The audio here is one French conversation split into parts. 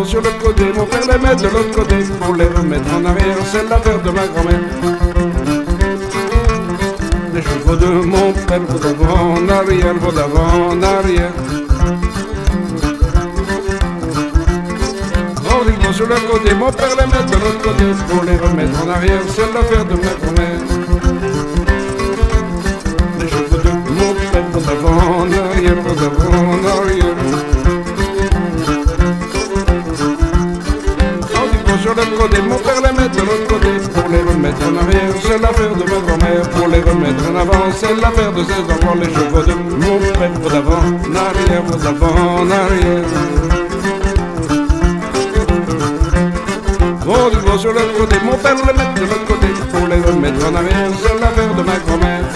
vont sur le côté, mon père les met de l'autre côté. Pour les remettre en arrière, c'est l'affaire de ma grand-mère. Les chevaux de mon père vont d'avant en arrière, vont d'avant en arrière. Ils vont sur le côté, mon père les met de l'autre côté. Pour les remettre en arrière, c'est l'affaire de ma grand-mère. Les chevaux de mon père vont d'avant en arrière, vont d'avant en arrière. Sur le côté, mon père les met de l'autre côté. Pour les remettre en arrière, c'est l'affaire de ma grand-mère. Pour les remettre en avant, c'est l'affaire de ses enfants. Les chevaux de mon père vont d'avant en arrière, vont d'avant en arrière. Oh, ils vont sur le côté, mon père les met de l'autre côté. Pour les remettre en arrière, c'est l'affaire de ma grand-mère.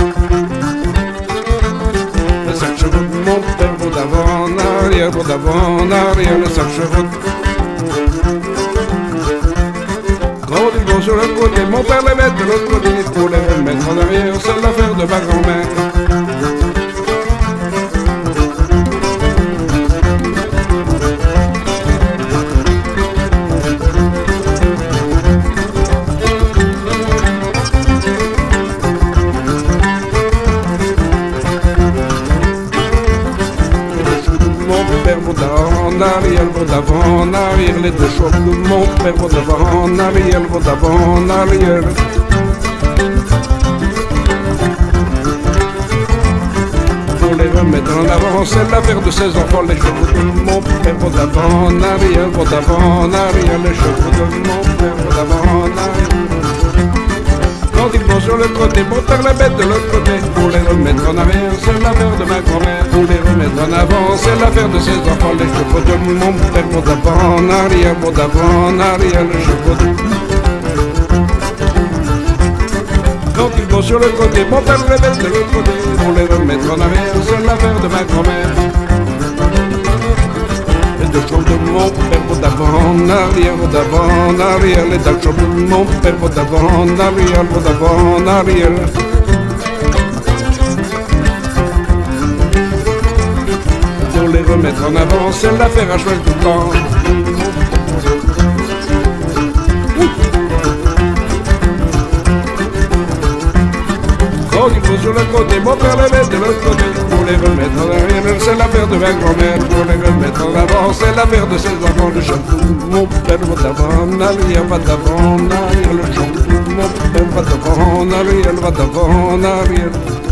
Les 5 chevaux de mon père vont d'avant en arrière, vont d'avant en arrière. Les 5 chevaux ils vont sur le côté, mon père les met de l'autre côté. Pour les remettre en arrière, c'est l'affaire de ma grand-mère. Mon père vaut d'avant en arrière, vaut d'avant en arrière. Les 2 chevaux de mon père vaut d'avant en arrière, vaut d'avant en arrière. Pour les remettre en avant, c'est l'affaire de ses enfants. Les chevaux de mon père vaut d'avant en arrière, vaut d'avant en arrière. Les chevaux de mon père vaut d'avant en arrière. Quand ils vont sur le côté, mon père les met de l'autre côté. Pour les remettre en arrière, c'est l'affaire de ma grand-mère. Pour les remettre en avant, c'est l'affaire de ses enfants. Les chevaux de mon père vont d'avant en arrière, vont d'avant en arrière. Les chevaux de... Quand ils vont sur le côté, mon père les met de l'autre côté. Pour les remettre en arrière, c'est l'affaire de ma grand-mère. Les 2 chevaux de mon père vont d'avant en arrière, vont d'avant en arrière. Les 2 chevaux de mon père vont d'avant en arrière, vont d'avant en arrière. Pour les remettre en avant, c'est l'affaire à cheval tout le temps. Quand ils vont sur le côté, mon père les met de l'autre côté. Pour les remettre en arrière, c'est l'affaire de ma grand-mère. Pour les remettre en avant, c'est l'affaire de ses enfants. Le chapeau, mon père va d'avant en arrière, va d'avant en arrière. Le chapeau, mon père va d'avant en arrière, va d'avant en arrière.